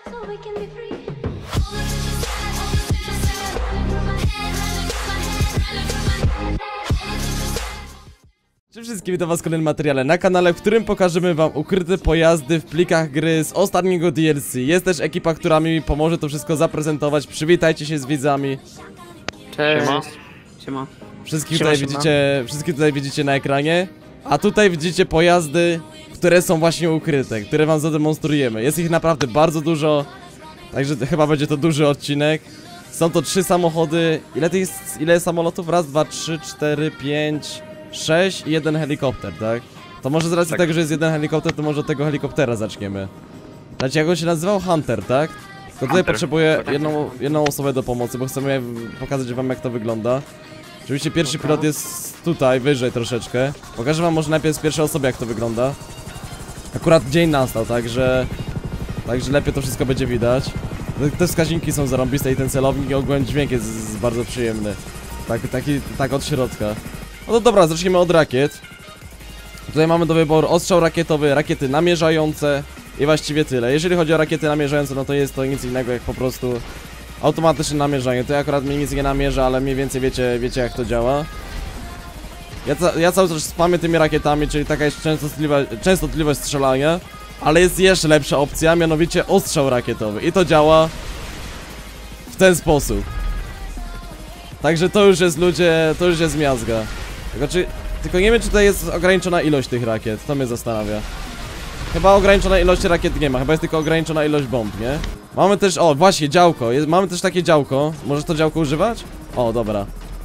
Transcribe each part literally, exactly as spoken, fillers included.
Cześć wszystkim, witam was w kolejnym materiale na kanale, w którym pokażemy wam ukryte pojazdy w plikach gry z ostatniego D L C. Jest też ekipa, która mi pomoże to wszystko zaprezentować. Przywitajcie się z widzami. Cześć. Siema. Siema. Wszystkich Siema, tutaj siema. widzicie, wszystkich tutaj widzicie na ekranie. A tutaj widzicie pojazdy, które są właśnie ukryte, które wam zademonstrujemy. Jest ich naprawdę bardzo dużo, także chyba będzie to duży odcinek. Są to trzy samochody. Ile tych jest, ile jest samolotów? Raz, dwa, trzy, cztery, pięć, sześć i jeden helikopter, tak? To może z racji Tak. tego, że jest jeden helikopter, to może od tego helikoptera zaczniemy. Znaczy, jak on się nazywał? Hunter, tak? To tutaj Hunter. potrzebuję Tak. jedną, jedną osobę do pomocy, bo chcemy pokazać wam, jak to wygląda. Oczywiście pierwszy pilot jest tutaj, wyżej troszeczkę. Pokażę wam może najpierw z pierwszej osoby, jak to wygląda. Akurat dzień nastał, także... Także lepiej to wszystko będzie widać. Te wskaźniki są zarąbiste i ten celownik i ogólnie dźwięk jest, jest bardzo przyjemny. Tak, taki, tak od środka. No to dobra, zacznijmy od rakiet. Tutaj mamy do wyboru ostrzał rakietowy, rakiety namierzające i właściwie tyle. Jeżeli chodzi o rakiety namierzające, no to jest to nic innego jak po prostu automatyczne namierzanie. To akurat mnie nic nie namierza, ale mniej więcej wiecie, wiecie jak to działa. Ja, ca ja cały czas spamię tymi rakietami, czyli taka jest częstotliwość, częstotliwość strzelania. Ale jest jeszcze lepsza opcja, mianowicie ostrzał rakietowy. I to działa w ten sposób. Także to już jest, ludzie, to już jest miazga. Tylko, czy, tylko nie wiem, czy tutaj jest ograniczona ilość tych rakiet, to mnie zastanawia. Chyba ograniczona ilość rakiet nie ma, chyba jest tylko ograniczona ilość bomb, nie? Mamy też, o właśnie, działko, jest, mamy też takie działko. Możesz to działko używać? O, dobra.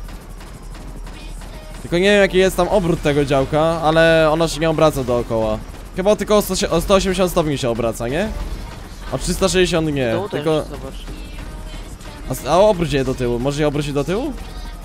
Tylko nie wiem, jaki jest tam obrót tego działka, ale ono się nie obraca dookoła. Chyba tylko o, sto, o sto osiemdziesiąt stopni się obraca, nie? O trzysta sześćdziesiąt nie, Dołu tylko... też, zobacz. A, a obróć je do tyłu, możesz je obrócić do tyłu?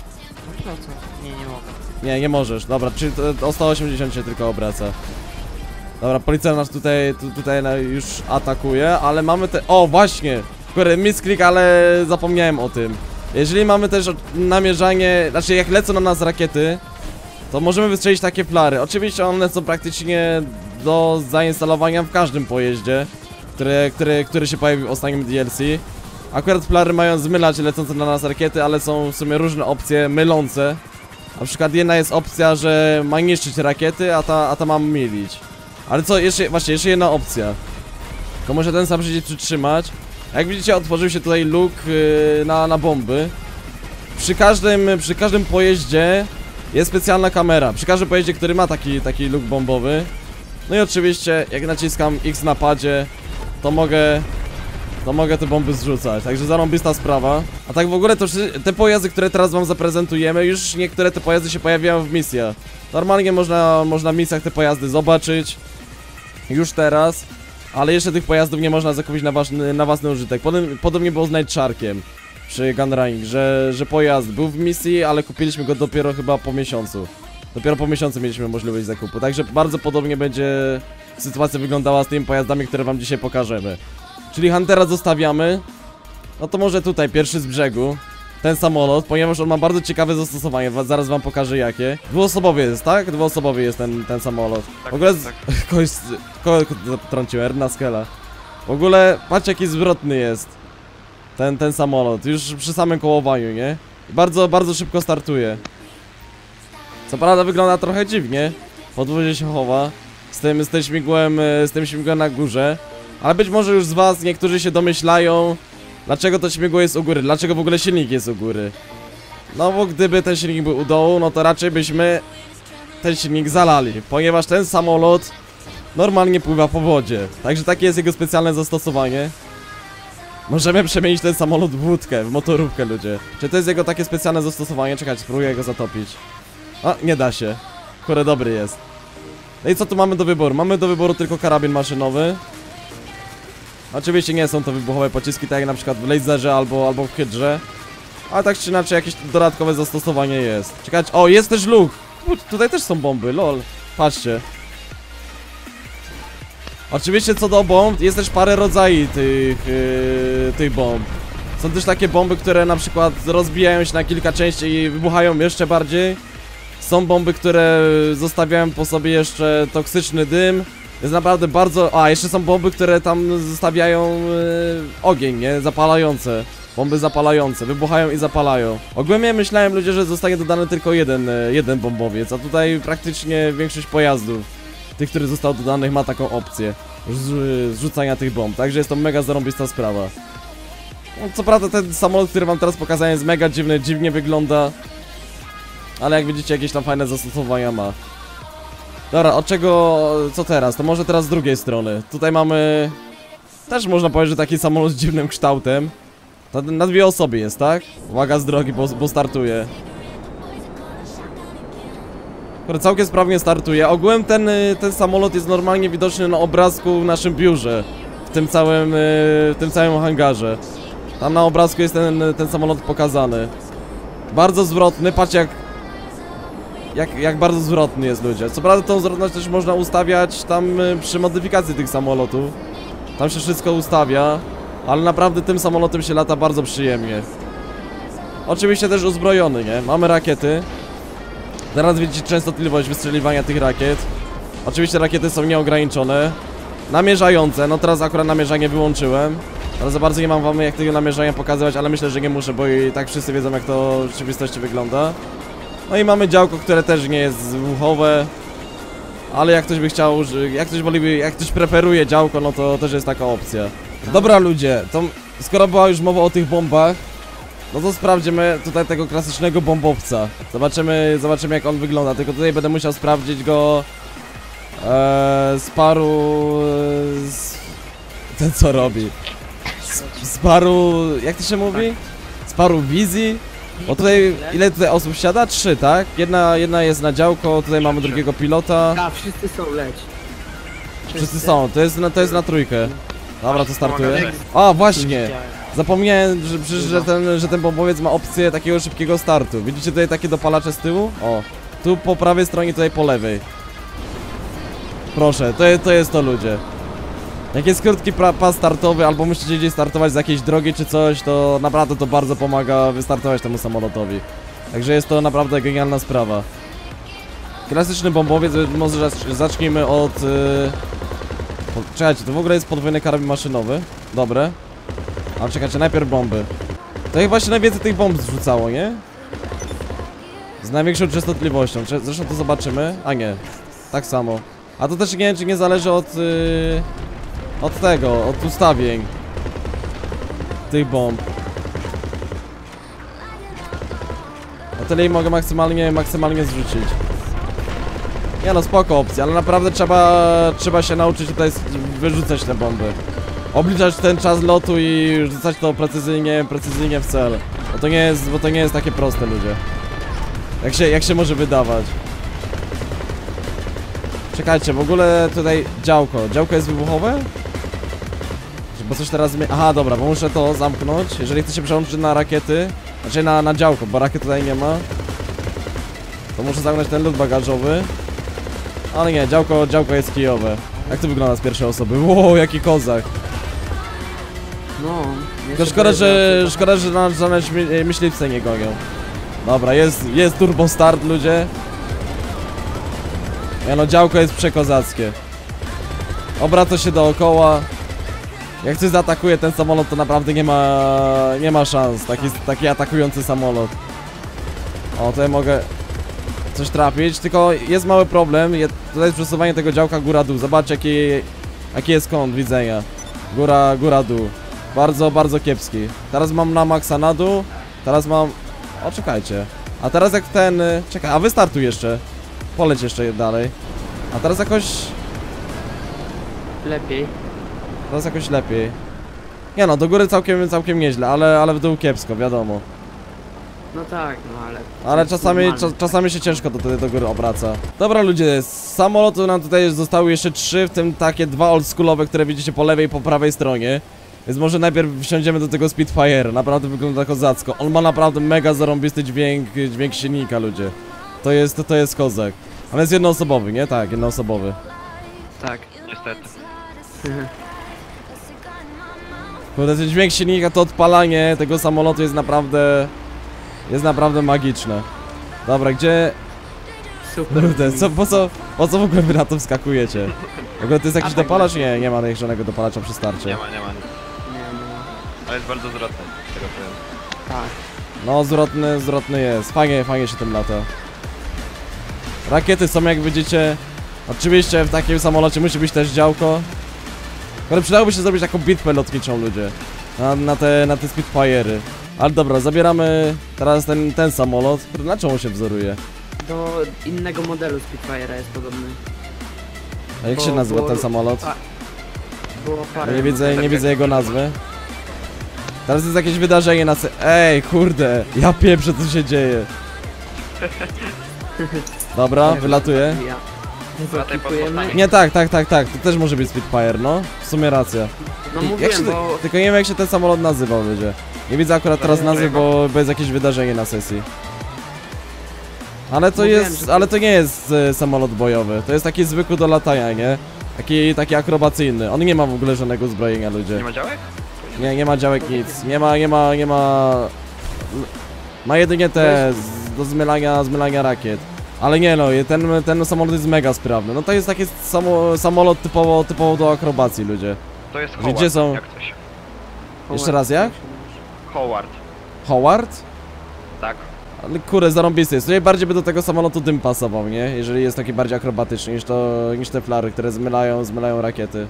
No co? Nie, nie mogę. Nie, nie możesz, dobra, czyli to, o sto osiemdziesiąt się tylko obraca. Dobra, policja nas tutaj, tu, tutaj na- już atakuje, ale mamy te... O, właśnie! Kurde, misklik, ale zapomniałem o tym. Jeżeli mamy też o- namierzanie, znaczy jak lecą na nas rakiety, to możemy wystrzelić takie flary. Oczywiście one są praktycznie do zainstalowania w każdym pojeździe, który, który, który się pojawił w ostatnim D L C. Akurat flary mają zmylać lecące na nas rakiety, ale są w sumie różne opcje mylące. Na przykład jedna jest opcja, że ma niszczyć rakiety, a ta, a ta ma mylić. Ale co, jeszcze, właśnie, jeszcze jedna opcja. Tylko może ten sam przycisk przytrzymać. Jak widzicie, otworzył się tutaj luk yy, na, na bomby. Przy każdym, przy każdym pojeździe jest specjalna kamera. Przy każdym pojeździe, który ma taki, taki luk bombowy. No i oczywiście, jak naciskam X na padzie, to mogę... To mogę te bomby zrzucać, także zarąbista sprawa. A tak w ogóle to te pojazdy, które teraz wam zaprezentujemy, już niektóre te pojazdy się pojawiają w misjach. Normalnie można, można w misjach te pojazdy zobaczyć już teraz, ale jeszcze tych pojazdów nie można zakupić na, ważny, na własny użytek. Podobnie, podobnie było z Night Sharkiem przy Gunrunning, że, że pojazd był w misji, ale kupiliśmy go dopiero chyba po miesiącu. Dopiero po miesiącu mieliśmy możliwość zakupu, także bardzo podobnie będzie sytuacja wyglądała z tymi pojazdami, które wam dzisiaj pokażemy. Czyli Huntera zostawiamy. No to może tutaj, pierwszy z brzegu. Ten samolot, ponieważ on ma bardzo ciekawe zastosowanie. Zaraz wam pokażę jakie. Dwuosobowy jest, tak? Dwuosobowy jest ten, ten samolot. Tak, w ogóle z... tak. kogoś, kogo trąciłem, Erna Skela. W ogóle, patrzcie jaki zwrotny jest ten, ten samolot, już przy samym kołowaniu, nie? I bardzo, bardzo szybko startuje. Co prawda wygląda trochę dziwnie. Podwózie się chowa. Z tym, z tym śmigłem, z tym śmigłem na górze. Ale być może już z was niektórzy się domyślają, dlaczego to śmigło jest u góry, dlaczego w ogóle silnik jest u góry. No bo gdyby ten silnik był u dołu, no to raczej byśmy ten silnik zalali, ponieważ ten samolot normalnie pływa po wodzie. Także takie jest jego specjalne zastosowanie. Możemy przemienić ten samolot w łódkę, w motorówkę, ludzie. Czy to jest jego takie specjalne zastosowanie? Czekajcie, spróbuję go zatopić. A, nie da się. Kurde, dobry jest. No i co tu mamy do wyboru? Mamy do wyboru tylko karabin maszynowy. Oczywiście nie są to wybuchowe pociski, tak jak na przykład w laserze albo, albo w hydrze. Ale tak czy inaczej jakieś dodatkowe zastosowanie jest. Czekajcie, o jest też luk. U, tutaj też są bomby, lol. Patrzcie. Oczywiście co do bomb, jest też parę rodzajów tych, yy, tych bomb. Są też takie bomby, które na przykład rozbijają się na kilka części i wybuchają jeszcze bardziej. Są bomby, które zostawiają po sobie jeszcze toksyczny dym. Jest naprawdę bardzo... A, jeszcze są bomby, które tam zostawiają yy, ogień, nie? Zapalające. Bomby zapalające, wybuchają i zapalają. Ogólnie myślałem, ludzie, że zostanie dodany tylko jeden, yy, jeden bombowiec, a tutaj praktycznie większość pojazdów, tych, który został dodanych, ma taką opcję z, zrzucania tych bomb, także jest to mega zarąbista sprawa. No, co prawda ten samolot, który wam teraz pokazałem, jest mega dziwny, dziwnie wygląda, ale jak widzicie, jakieś tam fajne zastosowania ma. Dobra, od czego, co teraz? To może teraz z drugiej strony. Tutaj mamy... Też można powiedzieć, że taki samolot z dziwnym kształtem. To na dwie osoby jest, tak? Uwaga z drogi, bo, bo startuje. Który całkiem sprawnie startuje. Ogółem ten, ten samolot jest normalnie widoczny na obrazku w naszym biurze. W tym całym, w tym całym hangarze. Tam na obrazku jest ten, ten samolot pokazany. Bardzo zwrotny, patrzcie jak... Jak, jak bardzo zwrotny jest, ludzie. Co prawda tą zwrotność też można ustawiać tam y, przy modyfikacji tych samolotów. Tam się wszystko ustawia. Ale naprawdę tym samolotem się lata bardzo przyjemnie. Oczywiście też uzbrojony, nie? Mamy rakiety. Teraz widzicie częstotliwość wystrzeliwania tych rakiet. Oczywiście rakiety są nieograniczone. Namierzające, no teraz akurat namierzanie wyłączyłem. Ale za bardzo nie mam wam jak tego namierzania pokazywać, ale myślę, że nie muszę, bo i tak wszyscy wiedzą, jak to w rzeczywistości wygląda. No i mamy działko, które też nie jest wybuchowe. Ale jak ktoś by chciał, jak ktoś woli, jak ktoś preferuje działko, no to też jest taka opcja. Dobra ludzie, to skoro była już mowa o tych bombach, no to sprawdzimy tutaj tego klasycznego bombowca. Zobaczymy, zobaczymy jak on wygląda, tylko tutaj będę musiał sprawdzić go e, z paru... E, z, ten co robi? Z, z paru... jak to się mówi? Z paru wizji? Bo tutaj, ile tutaj osób siada? Trzy, tak? Jedna, jedna jest na działko, tutaj mamy drugiego pilota. A, wszyscy są, leć. Wszyscy są, to jest, na, to jest na trójkę. Dobra, to startuje. A, właśnie! Zapomniałem, że, że, że, ten, że ten bombowiec ma opcję takiego szybkiego startu. Widzicie tutaj takie dopalacze z tyłu? O, tu po prawej stronie, tutaj po lewej. Proszę, to, to jest to, ludzie. Jak jest krótki pas startowy, albo musicie gdzieś startować z jakiejś drogi czy coś, to naprawdę to bardzo pomaga wystartować temu samolotowi. Także jest to naprawdę genialna sprawa. Klasyczny bombowiec, może zacznijmy od... Yy... Czekajcie, to w ogóle jest podwójny karabin maszynowy. Dobre. Ale czekajcie, najpierw bomby. To chyba się najwięcej tych bomb zrzucało, nie? Z największą częstotliwością. Zresztą to zobaczymy. A nie, tak samo. A to też nie wiem, czy nie zależy od... Yy... Od tego, od ustawień tych bomb. Na tyle i mogę maksymalnie, maksymalnie zrzucić. Nie no, spoko opcja, ale naprawdę trzeba, trzeba się nauczyć tutaj wyrzucać te bomby. Obliczać ten czas lotu i rzucać to precyzyjnie, precyzyjnie w cel. Bo to nie jest, bo to nie jest takie proste, ludzie. Jak się, jak się może wydawać. Czekajcie, w ogóle tutaj działko. Działko jest wybuchowe? Bo coś teraz zmieni... Aha, dobra, bo muszę to zamknąć. Jeżeli chcę się przełączyć na rakiety, znaczy na, na działko, bo rakiet tutaj nie ma, to muszę zamknąć ten lód bagażowy. Ale nie, działko, działko jest kijowe. Jak to wygląda z pierwszej osoby? Wow, jaki kozak. No, Tylko szkoda, że, szkoda, że na żadne myśliwce nie gonią. Dobra, jest, jest turbo start, ludzie. Ja no, działko jest przekozackie. Obraca się dookoła. Jak ktoś zaatakuje ten samolot, to naprawdę nie ma, nie ma szans. Taki, taki atakujący samolot. O, tutaj mogę coś trafić, tylko jest mały problem. Je, tutaj jest przesuwanie tego działka góra-dół. Zobaczcie, jaki, jaki jest kąt widzenia. Góra, góra-dół. Bardzo, bardzo kiepski. Teraz mam na maksa na dół. Teraz mam... O, czekajcie. A teraz jak ten... Czekaj, a wystartuj jeszcze. Poleć jeszcze dalej. A teraz jakoś... Lepiej. Teraz jakoś lepiej. Nie no, do góry całkiem, całkiem nieźle, ale, ale w dół kiepsko, wiadomo. No tak, no ale... Ale czasami, cza, czasami się ciężko do, do góry obraca. Dobra ludzie, z samolotu nam tutaj zostały jeszcze trzy, w tym takie dwa oldschoolowe, które widzicie po lewej i po prawej stronie. Więc może najpierw wsiądziemy do tego Spitfire. Naprawdę wygląda kozacko. On ma naprawdę mega zarąbisty dźwięk, dźwięk silnika, ludzie. To jest, to, to jest kozak. Ale jest jednoosobowy, nie? Tak, jednoosobowy. Tak. Niestety. Kurde, ten dźwięk silnika, to odpalanie tego samolotu jest naprawdę... Jest naprawdę magiczne. Dobra, gdzie... super. Kurde, co, po co, po co w ogóle wy na to wskakujecie? W ogóle to jest jakiś A tak dopalacz? właśnie. Nie, nie ma żadnego dopalacza przy starcie. Nie ma, nie ma. Nie, nie ma. Ale jest bardzo zwrotny, z tego co wiem. Tak. No, zwrotny, zwrotny jest. Fajnie, fajnie się tym lata. Rakiety są, jak widzicie. Oczywiście w takim samolocie musi być też działko. Ale przydałoby się zrobić taką bitwę lotniczą, ludzie. Na, na te, na te Spitfire'y. Ale dobra, zabieramy teraz ten, ten samolot. Na czym on się wzoruje? Do innego modelu Spitfire'a jest podobny. A jak Bo- się nazywa bo- ten samolot? a- Było parę... Nie widzę, nie tak widzę jak- jego nazwy. Teraz jest jakieś wydarzenie na se... Ej, kurde, ja pieprzę, co się dzieje. Dobra, wylatuję. Ja. Lataj pod Zaklikujemy. mostami. Nie, tak, tak, tak, tak, to też może być Spitfire, no. W sumie racja. No Jak mówiłem, się, bo... Tylko nie wiem, jak się ten samolot nazywał, ludzie. Nie widzę akurat teraz nazwy, bo, bo jest jakieś wydarzenie na sesji. Ale to Mówiłem, jest, że to- ale to nie jest e, samolot bojowy. To jest taki zwykły do latania, nie? Taki, taki akrobacyjny. On nie ma w ogóle żadnego uzbrojenia, ludzie. Nie ma działek? Nie, nie ma działek nic. Nie ma, nie ma, nie ma... Ma jedynie te z, do zmylania, zmylania rakiet. Ale nie no, ten, ten samolot jest mega sprawny. No to jest taki samo, samolot typowo, typowo do akrobacji, ludzie. To jest Gdzie Howard, są- jak coś. Jeszcze raz jak? Howard, Howard? tak. Ale kurde, zarąbisty jest. Tutaj bardziej by do tego samolotu dym pasował, nie? Jeżeli jest taki bardziej akrobatyczny niż to, niż te flary, które zmylają, zmylają rakiety.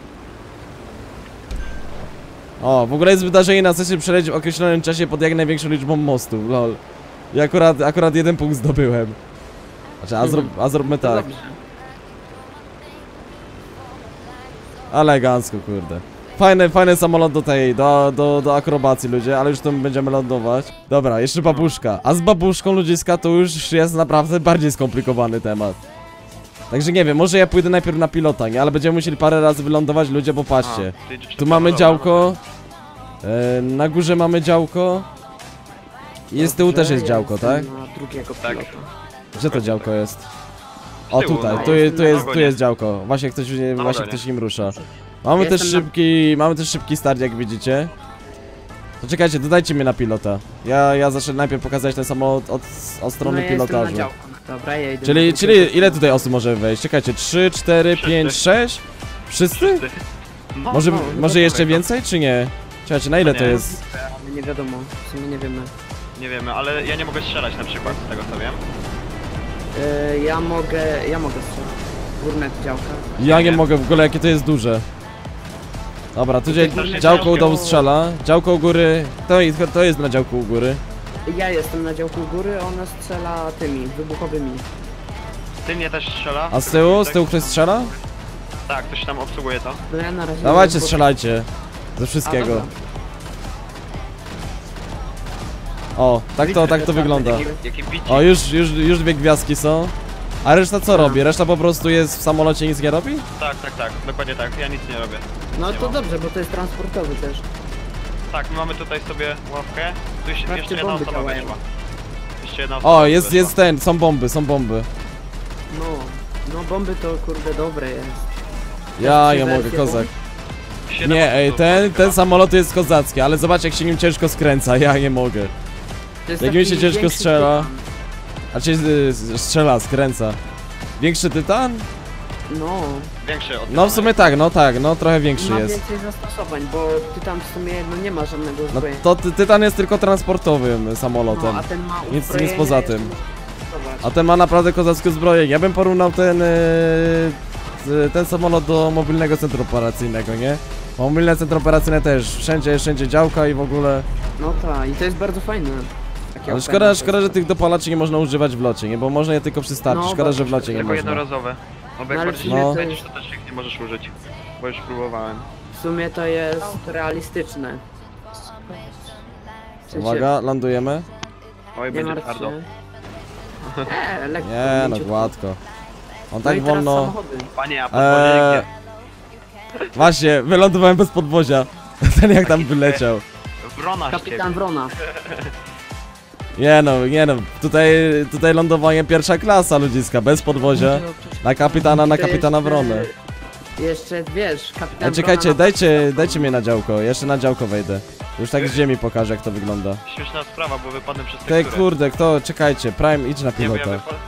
O, w ogóle jest wydarzenie na sesji przeleć w określonym czasie pod jak największą liczbą mostów, lol. I akurat, akurat jeden punkt zdobyłem. Znaczy, a, zrób, a zróbmy To tak. dobrze. Elegancko, kurde. Fajny, fajny samolot do tej, do, do, do akrobacji, ludzie, ale już tam będziemy lądować. Dobra, jeszcze babuszka. A z babuszką ludziska to już jest naprawdę bardziej skomplikowany temat. Także nie wiem, może ja pójdę najpierw na pilota, nie? Ale będziemy musieli parę razy wylądować, ludzie, bo patrzcie. A, czyli czy- Tu mamy dobra, działko. E, na górze mamy działko. I z tyłu Dobrze, też jest ja działko, jestem tak? Na drugiego Tak. pilota. Gdzie to działko jest? Z O, tyłu, tutaj, no. tu, je- tu, jest, tu ogonie. jest działko. Właśnie ktoś, właśnie ogonie. ktoś nim rusza. Mamy też Jestem na- szybki, mamy też szybki start, jak widzicie. To czekajcie, dodajcie mnie na pilota. Ja, ja zacznę najpierw pokazać ten samolot od, od strony No ja jestem pilotażu. na działku. Dobra, ja idę Czyli, na czyli drugiego. ile tutaj osób może wejść? Czekajcie, trzy, cztery, Wszyscy. pięć, sześć? Wszyscy? Wszyscy. No, Może, no, może no jeszcze dobra. więcej, czy nie? Czekajcie, na ile No to nie. jest? Ale nie wiadomo, w sumie nie wiemy. nie wiemy, ale ja nie mogę strzelać na przykład, z tego co wiem. Yy, ja mogę, ja mogę strzelać. Górne działka. Ja nie Nie. mogę, w ogóle jakie to jest duże. Dobra, tu gdzie strasznie działko u dołu ciężko. strzela, działko u góry, to, jest- to jest na działku u góry. Ja jestem na działku góry, ona strzela tymi, wybuchowymi. Ty mnie też strzela. A z tyłu, z tyłu ktoś strzela? Tak, ktoś tam obsługuje to. No ja na razie... Dawajcie, bo- strzelajcie. Ze A, wszystkiego. dobra. O, tak to, tak to wygląda. Jaki, jaki bici. O, już, już, już dwie gwiazdki są. A reszta co robi? Reszta po prostu jest w samolocie i nic nie robi? Tak, tak, tak, dokładnie tak, ja nic nie robię. No Nie to ma. dobrze, bo to jest transportowy też. Tak, my mamy tutaj sobie ławkę. Tu jeszcze, Patrzcie, jeszcze jedna bomby osoba działają. weszła. Jeszcze jedna osoba O, jest, weszła. jest ten, są bomby, są bomby. No, no bomby to kurde dobre jest. Ja trzy nie mogę, wersje kozak. Siedem Nie, ej, osób ten, chyba. ten samolot jest kozacki, ale zobacz jak się nim ciężko skręca, ja nie mogę. To jest Jak taki mi się ciężko większy strzela. tytan. A cię y, strzela, skręca. Większy tytan? No, Większy od No w sumie tak, no tak, no trochę większy ma jest. więcej zastosowań, bo tytan w sumie no, nie ma żadnego No uzbrojenia. to ty, tytan jest tylko transportowym samolotem. No, a ten ma Nic- nic uzbrojenie, poza jeszcze tym. muszę testować. A ten ma naprawdę kozackie zbrojenie. Ja bym porównał ten y, y, ten samolot do mobilnego centrum operacyjnego, nie? Bo mobilne centrum operacyjne też, wszędzie, wszędzie działka i w ogóle. No tak, i to jest bardzo fajne. Takie Ale openy szkoda, to szkoda, jest. że tych dopalaczy nie można używać w locie, nie? Bo można je tylko przy starcie. No, Szkoda, że w właśnie, locie nie Tylko można. jednorazowe. No bo No, jak ale bardziej w sumie nie to będziesz, jest- to też ich nie możesz użyć. Bo już próbowałem. W sumie to jest realistyczne. W sensie, Uwaga, lądujemy. Oj, Nie będzie martw twardo. się. Eee, lekko, Nie, no mięciutko. gładko. On No tak i teraz wolno. samochody. Panie, a podwozie Eee, gdzie? właśnie, wylądowałem bez podwozia. Ten jak tam wyleciał. Wrona z Kapitan ciebie. Wrona. Nie no, nie no, tutaj, tutaj lądowanie pierwsza klasa ludziska, bez podwozia. Na kapitana, na To kapitana jeszcze- Wronę. Jeszcze wiesz, kapitan E, czekajcie, Wrona dajcie, dajcie mnie na działko, jeszcze na działko wejdę. Już tak z ziemi pokażę jak to wygląda. Śmieszna sprawa, bo wypadłem przez Ty teksturę. kurde, kto, czekajcie, Prime idź na Nie, bo ja pilota. wypadłem.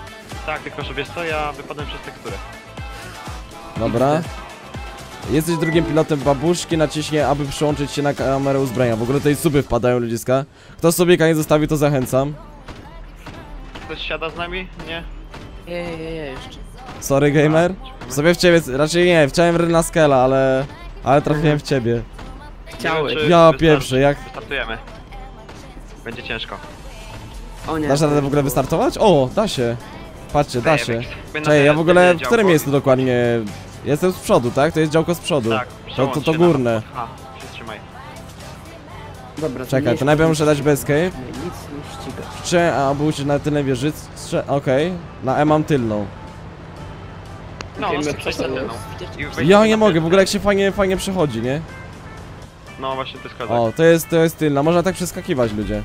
Tak, tylko że wiesz co, ja wypadłem przez teksturę. Dobra. Jesteś drugim pilotem babuszki, naciśnij, aby przyłączyć się na kamerę uzbrojenia. W ogóle tej suby wpadają, ludziska. Kto sobie nie zostawi, to zachęcam. Ktoś siada z nami? Nie? Je, je, je, jeszcze. Sorry, gamer. Sobie w ciebie, raczej nie, chciałem Ryna Skela, ale... Ale trafiłem w ciebie. Chciałeś. Nie wiem, czy Ja wystar- pierwszy, jak... Wystartujemy. Będzie ciężko. O nie. Dasz radę w ogóle wystartować? O, da się. Patrzcie, da się. Będę Czekaj, ja w ogóle w działko. którym miejscu dokładnie? Jestem z przodu, tak? To jest działko z przodu. Tak, To, to, przełącz to się na- górne. A, przytrzymaj. Dobra, Czekaj, to najpierw muszę dać bez escape. Nie, nic nie ściga. Czy, a był się na tylnej wieży? Strze- Okej. Na E mam tylną. No, Wiemy, no, co przejść to na jest. tylną. I wejść Ja na nie mogę, w tylną. ogóle jak się fajnie, fajnie przechodzi, nie? No właśnie, to jest kozak. O, to jest, to jest tylna, można tak przeskakiwać, ludzie.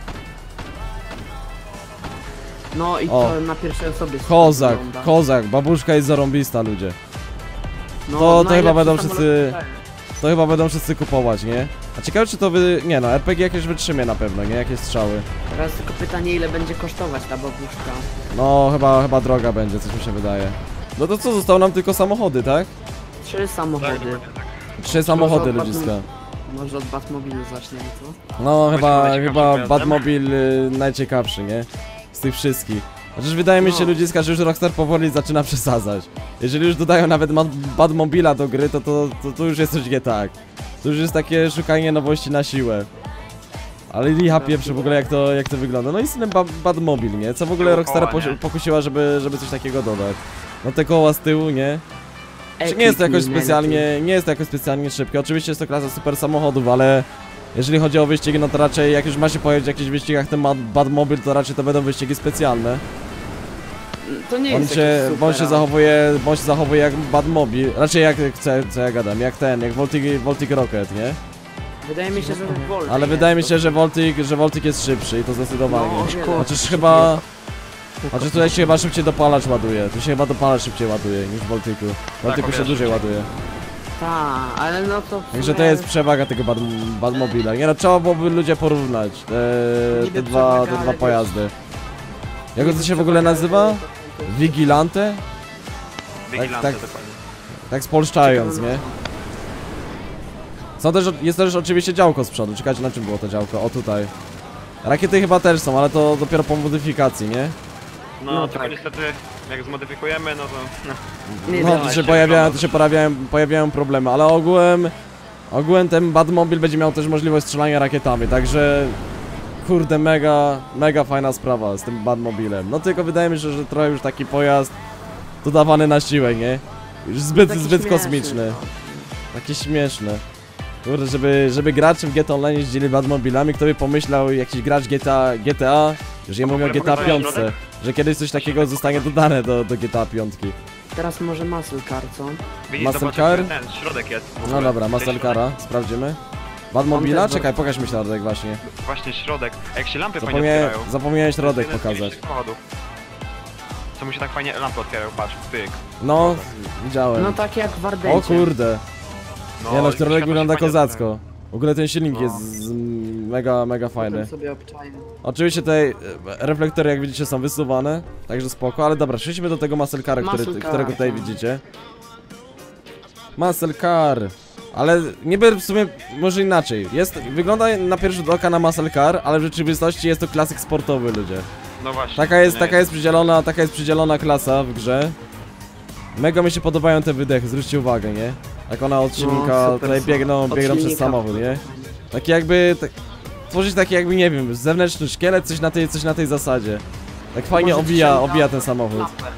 No i O. to na pierwszej osobie. się Kozak, wygląda. kozak, babuszka jest zarąbista, ludzie. No, to- to najlepszy chyba będą samolot wszyscy- w kraju. To chyba będą wszyscy kupować, nie? A ciekawe czy to wy... Nie no, R P G jakieś wytrzymie na pewno, nie? Jakieś strzały. Teraz tylko pytanie, ile będzie kosztować ta babuszka. No, chyba, chyba droga będzie, coś mi się wydaje. No to co, zostały nam tylko samochody, tak? Trzy Tak, samochody. dokładnie tak. Trzy samochody, od ludziska. Może od Batmobilu zaczniemy, co? No, chyba, najciekawszym chyba pojazdem. Batmobil y, najciekawszy, nie? Z tych wszystkich. Chociaż wydaje mi się, No. ludziska, że już Rockstar powoli zaczyna przesadzać. Jeżeli już dodają nawet ma- Batmobila do gry, to to, to to już jest coś nie tak. To już jest takie szukanie nowości na siłę. Ale ja pieprzę w ogóle jak to, jak to wygląda. No i ten ba Batmobil, nie? Co w ogóle Tył Rockstar koła, nie? pokusiła, żeby, żeby coś takiego dodać. No te koła z tyłu, nie? Czy Epic nie jest to jakoś Minelli. specjalnie, nie jest to jakoś specjalnie szybkie. Oczywiście jest to klasa super samochodów, ale jeżeli chodzi o wyścigi, no to raczej jak już ma się pojawić w jakichś wyścigach ten Bad- Batmobil, to raczej to będą wyścigi specjalne. To nie On jest się, jakieś bo on się super, zachowuje, bo on się zachowuje jak Batmobil. Raczej jak, co, co ja gadam, jak ten, jak Voltic, Voltic Rocket, nie? ale Wydaje mi się, że Volt. Ale wydaje mi się, że Voltic, że Voltic jest szybszy i to zdecydowanie. No, Chociaż chyba... Chociaż tutaj się chyba szybciej dopalacz ładuje. Tu się chyba dopalacz szybciej ładuje niż w Volticu. W Volticu o się wiele dłużej szybciej. ładuje. Tak, ale no to... w Także to sumie- jest przewaga tego Bad, Batmobila. Nie no, trzeba byłoby ludzie porównać te, Niby te, dwa, przewaga, te ale dwa wiesz- pojazdy. Jak niby to się w ogóle przewaga, nazywa? ale to- to- Vigilante? Vigilante, tak. dokładnie. Tak spolszczając, nie? Są też, jest też oczywiście działko z przodu. Czekajcie, na czym było to działko? O tutaj. Rakiety chyba też są, ale to dopiero po modyfikacji, nie? No, No tylko tak. niestety, jak zmodyfikujemy, no to... No. Nie No, wiem, to się się pojawiają, wygląda. to się pojawiają, pojawiają problemy, ale ogółem... Ogółem ten Batmobil będzie miał też możliwość strzelania rakietami, także... Kurde, mega, mega fajna sprawa z tym Batmobilem. No tylko wydaje mi się, że trochę już taki pojazd dodawany na siłę, nie? Już zbyt, Taki zbyt śmieszny, kosmiczny. no. Takie śmieszne. Kurde, żeby, żeby gracze w G T A Online jeździli Batmobilami, kto by pomyślał, jakiś gracz G T A, G T A, że ja mówię o ogóle G T A pokazałeś pięć, środek? że kiedyś coś takiego zostanie dodane do, do G T A pięć. Teraz może Muscle Car, co? Widzisz, Muscle zobacz, car? jak ten środek jest. w No ogóle. dobra, Ten Muscle środek. Cara, sprawdzimy. Batmobila? Mam też Czekaj, bardzo- pokaż mi środek właśnie. Właśnie środek. A jak się lampy fajnie Zapomniałem, otwierają. zapomniałem to jest środek jeden z pokazać. fajniejszych samochodów. Co mu się tak fajnie lampy otwierają, patrz, pyk. No, widziałem. No tak jak w Ardencie. O kurde. No, Nie no, i środek światło wygląda się fajnie kozacko. W ogóle ten silnik No. jest z, mega, mega Potem fajny. sobie obczajmy. Oczywiście tutaj e, reflektory, jak widzicie, są wysuwane, także spoko, ale dobra, przejdźmy do tego muscle cara, który, Muscle car, którego tutaj tak. widzicie. Muscle car. Ale niby w sumie może inaczej. Jest, wygląda na pierwszy rzut oka na muscle car, ale w rzeczywistości jest to klasyk sportowy, ludzie. No właśnie. Taka jest, nie taka jest przydzielona, taka jest przydzielona klasa w grze. Mega mi się podobają te wydechy, zwróćcie uwagę, nie? Jak ona od silnika super tutaj są. biegną, Od biegną przez silnika. samochód, nie? Taki jakby, tak, tworzyć taki jakby, nie wiem, zewnętrzny szkielet, coś na tej, coś na tej zasadzie. Tak fajnie Może obija, dzisiaj obija na- ten samochód. Klapę.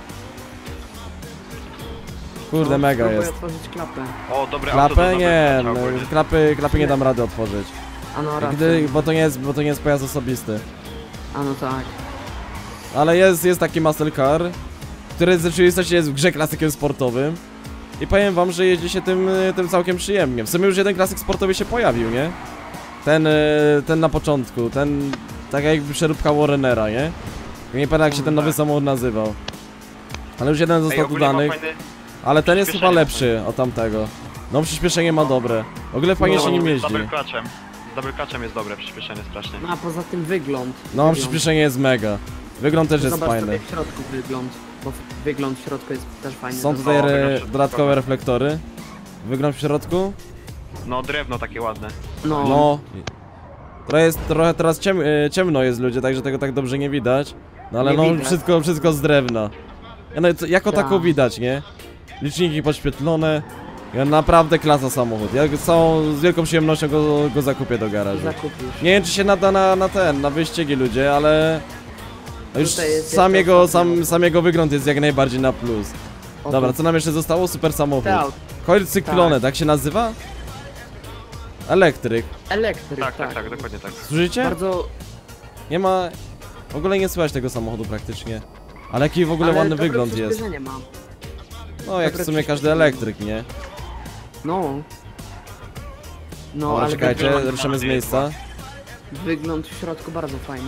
Kurde, No, mega spróbuję jest. otworzyć klapę. O, dobre auto do Klapę? dobrego Nie, trzeba no, powiedzieć. klapy, klapy nie dam rady otworzyć. A no racja. Gdy, bo to nie jest, bo to nie jest pojazd osobisty. A no tak. Ale jest, jest taki muscle car, który w rzeczywistości jest w grze klasykiem sportowym. I powiem wam, że jeździ się tym, y, tym całkiem przyjemnie. W sumie już jeden klasyk sportowy się pojawił, nie? Ten, y, ten na początku, ten, tak jakby przeróbka Warrenera, nie? Nie pamiętam jak się ten nowy samochód nazywał. Ale już jeden Ej, został ogólnie ma dodany, fajny... ale ten jest chyba przyspieszenie lepszy od tamtego. No przyspieszenie ma dobre. W ogóle fajnie No, się nim z jeździ. double clutchem. Z double clutchem jest dobre przyspieszenie strasznie. No a poza tym wygląd. No Wygląd. przyspieszenie jest mega. Wygląd też jest Zobacz fajny. sobie w środku wygląd, bo wygląd w środku jest też fajny. Są No. tutaj No, re wygląd dodatkowe reflektory. Wygląd w środku? No drewno takie ładne. No, No. Trochę jest, trochę teraz ciem e, ciemno jest ludzie, także tego tak dobrze nie widać. No ale Nie no widać. wszystko, wszystko z drewna. Ja, no, to, jako Tak. tako widać, nie? Liczniki podświetlone. Ja naprawdę klasa samochód. Ja są z wielką przyjemnością go, go zakupię do garażu. zakupisz. Nie wiem czy się nada na, na ten, na wyścigi ludzie, ale... Już Tutaj jest sam jeszcze jego, ostatnio. sam, sam jego wygląd jest jak najbardziej na plus. O, Dobra, to- co nam jeszcze zostało? Super samochód. te auto. Coil Cyclone, Tak. tak się nazywa? Elektryk. Elektryk, Tak, tak, tak, dokładnie tak. Słyszycie? Bardzo... Nie ma... W ogóle nie słychać tego samochodu praktycznie. Ale jaki w ogóle ale ładny dobre wygląd jest. przyspieszenie ma. No jak w dobre sumie każdy przyspieszenie. elektryk, nie? No. No, Dobra, ale czekajcie, wygląd ruszamy z jest miejsca. wygląd w środku bardzo fajny.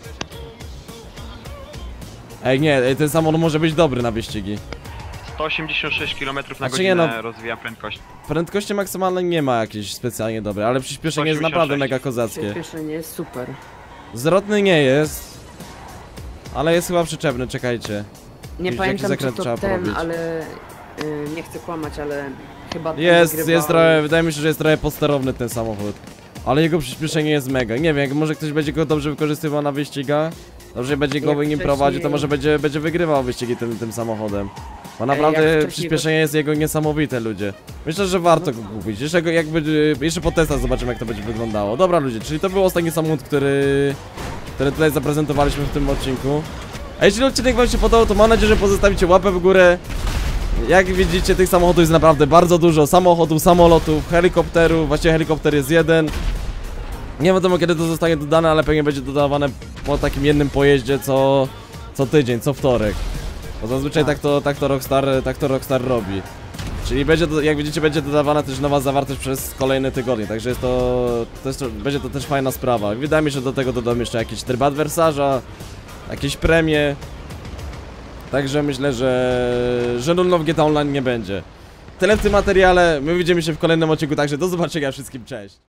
Ej, nie, ej, ten samochód może być dobry na wyścigi. sto osiemdziesiąt sześć kilometrów na Znaczy nie, godzinę no- rozwija prędkość. Prędkości maksymalnej nie ma jakieś specjalnie dobre, ale przyspieszenie jest sto osiemdziesiąt naprawdę sześć. mega kozackie. Przyspieszenie jest super. Zwrotny nie jest. Ale jest chyba przyczepny, czekajcie. Nie Jakiś pamiętam czy zakręt to trzeba ten, porobić. ale... Y, nie chcę kłamać, ale chyba... ten Jest, wygrywał- jest trochę, wydaje mi się, że jest trochę podsterowny ten samochód. Ale jego przyspieszenie jest mega. Nie wiem, jak może ktoś będzie go dobrze wykorzystywał na wyścigach, dobrze będzie go Jak nim wcześniej- prowadził, to może będzie, będzie wygrywał wyścigi tym, tym samochodem. Bo naprawdę jak wcześniej przyspieszenie jest jego niesamowite, ludzie. Myślę, że warto go kupić. Jeszcze, go, jakby, jeszcze po testach zobaczymy, jak to będzie wyglądało. Dobra, ludzie, czyli to był ostatni samochód, który, który tutaj zaprezentowaliśmy w tym odcinku. A jeśli odcinek wam się podobał, to mam nadzieję, że pozostawicie łapę w górę. Jak widzicie, tych samochodów jest naprawdę bardzo dużo. Samochodów, samolotów, helikopterów. Właściwie helikopter jest jeden. Nie wiadomo kiedy to zostanie dodane, ale pewnie będzie dodawane po takim jednym pojeździe co, co tydzień, co wtorek. Bo zazwyczaj tak, Tak. to, tak, to Rockstar, tak to Rockstar robi. Czyli będzie, do- jak widzicie, będzie dodawana też nowa zawartość przez kolejne tygodnie. Także jest to, to jest, będzie to też fajna sprawa. Wydaje mi się, że do tego dodam jeszcze jakiś tryb adwersarza, jakieś premie. Także myślę, że, że nudno w G T A Online nie będzie. Tyle w tym materiale, my widzimy się w kolejnym odcinku, także do zobaczenia wszystkim, cześć!